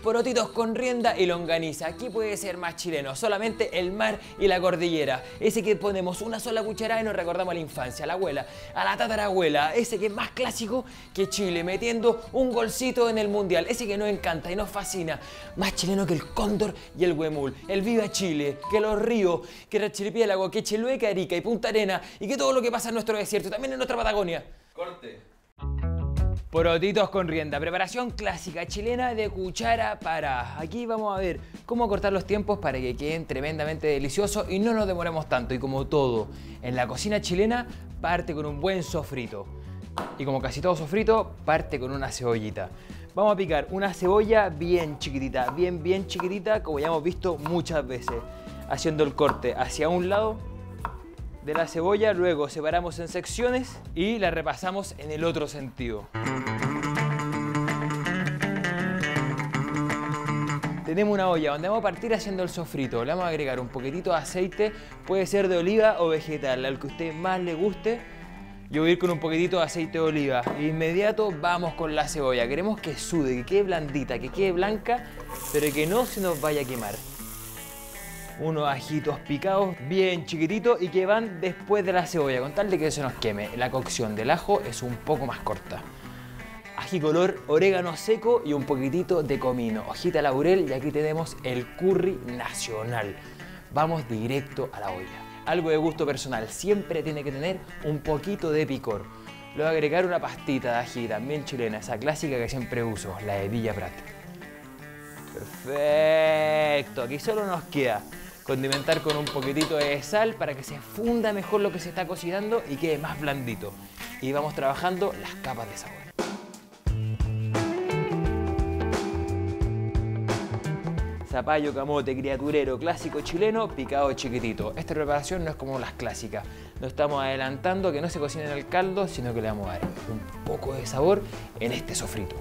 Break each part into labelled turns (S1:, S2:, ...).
S1: porotitos con rienda y longaniza. Aquí puede ser más chileno, solamente el mar y la cordillera. Ese que ponemos una sola cucharada y nos recordamos a la infancia, a la abuela, a la tatarabuela. Ese que es más clásico que Chile, metiendo un golcito en el mundial. Ese que nos encanta y nos fascina. Más chileno que el cóndor y el huemul. El Viva Chile, que los ríos, que el archipiélago, que Chiloé, que Arica y Punta Arena y que todo lo que pasa en nuestro desierto, también en nuestra Patagonia.
S2: Corte.
S1: Porotitos con rienda, preparación clásica chilena de cuchara para. Aquí vamos a ver cómo cortar los tiempos para que queden tremendamente deliciosos y no nos demoremos tanto. Y como todo en la cocina chilena, parte con un buen sofrito. Y como casi todo sofrito, parte con una cebollita. Vamos a picar una cebolla bien chiquitita, bien chiquitita, como ya hemos visto muchas veces. Haciendo el corte hacia un lado de la cebolla, luego separamos en secciones y la repasamos en el otro sentido. Tenemos una olla donde vamos a partir haciendo el sofrito. Le vamos a agregar un poquitito de aceite, puede ser de oliva o vegetal, al que a usted más le guste. Yo voy a ir con un poquitito de aceite de oliva. De inmediato vamos con la cebolla. Queremos que sude, que quede blandita, que quede blanca, pero que no se nos vaya a quemar. Unos ajitos picados bien chiquititos y que van después de la cebolla, con tal de que se nos queme. La cocción del ajo es un poco más corta. Ají color, orégano seco y un poquitito de comino, hojita de laurel, y aquí tenemos el curry nacional. Vamos directo a la olla. Algo de gusto personal, siempre tiene que tener un poquito de picor. Le voy a agregar una pastita de ají también chilena, esa clásica que siempre uso, la de Villa Prat. Perfecto, aquí solo nos queda condimentar con un poquitito de sal para que se funda mejor lo que se está cocinando y quede más blandito. Y vamos trabajando las capas de sabor. Zapallo, camote, criaturero, clásico chileno, picado chiquitito. Esta preparación no es como las clásicas. No estamos adelantando que no se cocine en el caldo, sino que le vamos a dar un poco de sabor en este sofrito.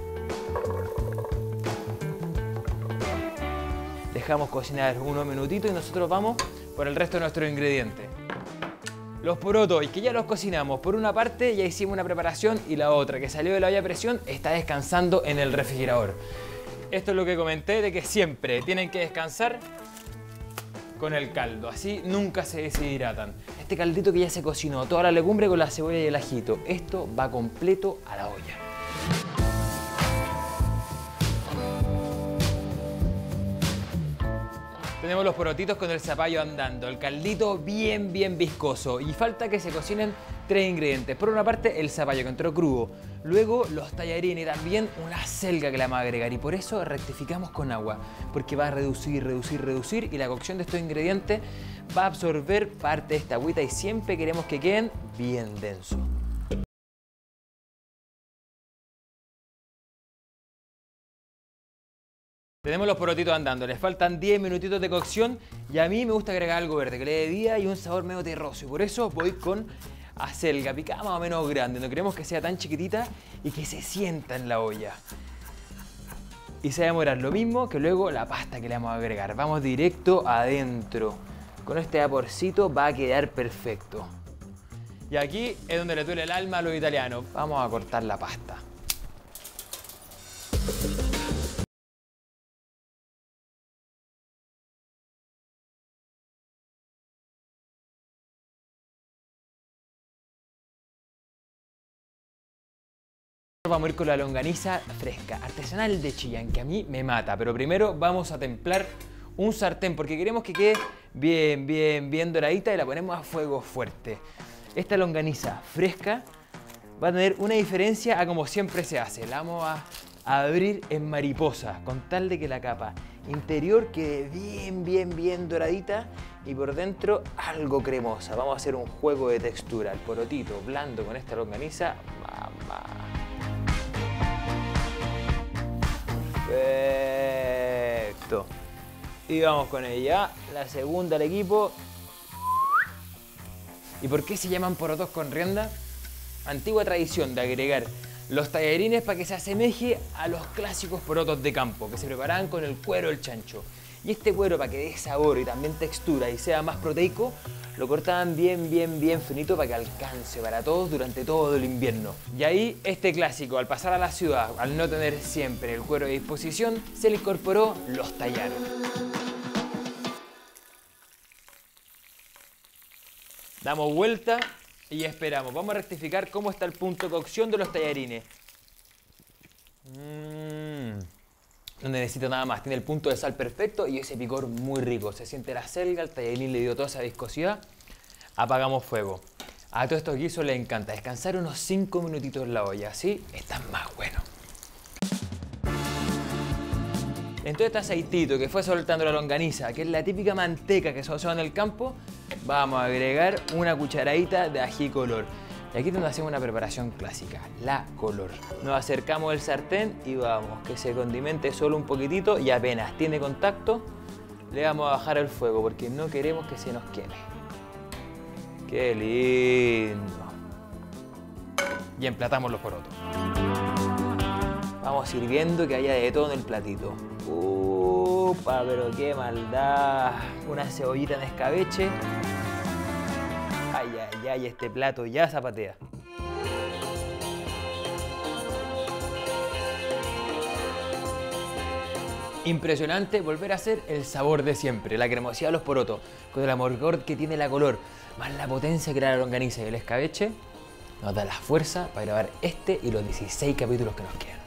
S1: Dejamos cocinar unos minutitos y nosotros vamos por el resto de nuestros ingredientes. Los porotos, y que ya los cocinamos. Por una parte ya hicimos una preparación y la otra, que salió de la olla a presión, está descansando en el refrigerador. Esto es lo que comenté, de que siempre tienen que descansar con el caldo, así nunca se deshidratan. Este caldito que ya se cocinó, toda la legumbre con la cebolla y el ajito, esto va completo a la olla. Tenemos los porotitos con el zapallo andando, el caldito bien viscoso y falta que se cocinen 3 ingredientes. Por una parte el zapallo que entró crudo, luego los tallarines y también una selga que le vamos a agregar y por eso rectificamos con agua, porque va a reducir y la cocción de estos ingredientes va a absorber parte de esta agüita y siempre queremos que queden bien densos. Tenemos los porotitos andando, les faltan 10 minutitos de cocción y a mí me gusta agregar algo verde que le dé vida y un sabor medio terroso y por eso voy con acelga picada más o menos grande, no queremos que sea tan chiquitita y que se sienta en la olla. Y se va a demorar lo mismo que luego la pasta que le vamos a agregar, vamos directo adentro. Con este vaporcito va a quedar perfecto. Y aquí es donde le duele el alma a los italianos, vamos a cortar la pasta. Vamos a ir con la longaniza fresca, artesanal de Chillán, que a mí me mata. Pero primero vamos a templar un sartén porque queremos que quede bien doradita y la ponemos a fuego fuerte. Esta longaniza fresca va a tener una diferencia a como siempre se hace. La vamos a abrir en mariposa, con tal de que la capa interior quede bien doradita y por dentro algo cremosa. Vamos a hacer un juego de textura. El porotito blando con esta longaniza, mamá. Perfecto. Y vamos con ella, la segunda al equipo. ¿Y por qué se llaman porotos con rienda? Antigua tradición de agregar los tallarines para que se asemeje a los clásicos porotos de campo que se preparaban con el cuero del chancho. Y este cuero, para que dé sabor y también textura y sea más proteico, lo cortaban bien finito para que alcance para todos durante todo el invierno. Y ahí este clásico, al pasar a la ciudad, al no tener siempre el cuero a disposición, se le incorporó los tallares. Damos vuelta y esperamos. Vamos a rectificar cómo está el punto de cocción de los tallarines. No necesito nada más. Tiene el punto de sal perfecto y ese picor muy rico. Se siente la selga, el tallarín le dio toda esa viscosidad. Apagamos fuego. A todos estos guisos les encanta descansar unos 5 minutitos en la olla. Así están más buenos. En todo este aceitito que fue soltando la longaniza, que es la típica manteca que se usa en el campo, vamos a agregar una cucharadita de ají color. Y aquí es donde hacemos una preparación clásica, la color. Nos acercamos al sartén y vamos, que se condimente solo un poquitito y apenas tiene contacto, le vamos a bajar el fuego porque no queremos que se nos queme. ¡Qué lindo! Y emplatamos los porotos. Vamos sirviendo que haya de todo en el platito. ¡Upa! Pero qué maldad. Una cebollita en escabeche. Ay, este plato ya zapatea. Impresionante volver a hacer el sabor de siempre, la cremosidad de los porotos, con el amargor que tiene la color, más la potencia que da la longaniza y el escabeche, nos da la fuerza para grabar este y los 16 capítulos que nos quedan.